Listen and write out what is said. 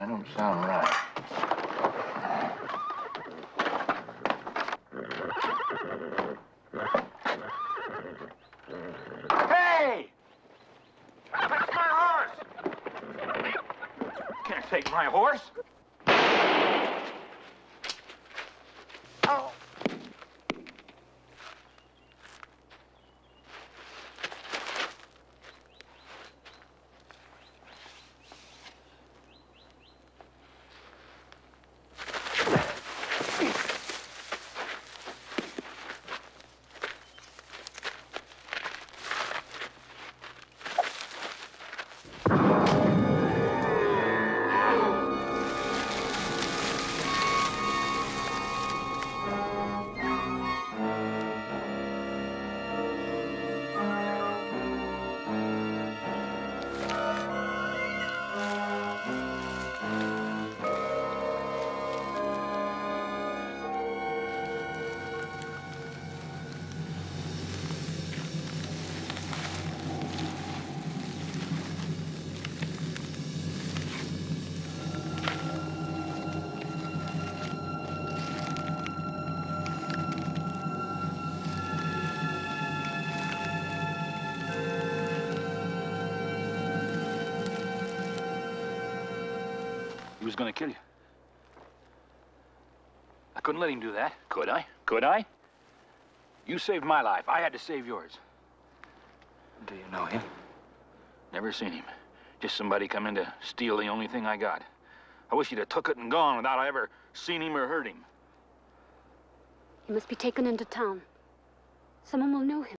That don't sound right. Hey! That's my horse! Can't take my horse. Oh. He was gonna kill you. I couldn't let him do that. Could I? Could I? You saved my life. I had to save yours. Do you know him? Never seen him. Just somebody come in to steal the only thing I got. I wish he'd have took it and gone without I ever seen him or heard him. He must be taken into town. Someone will know him.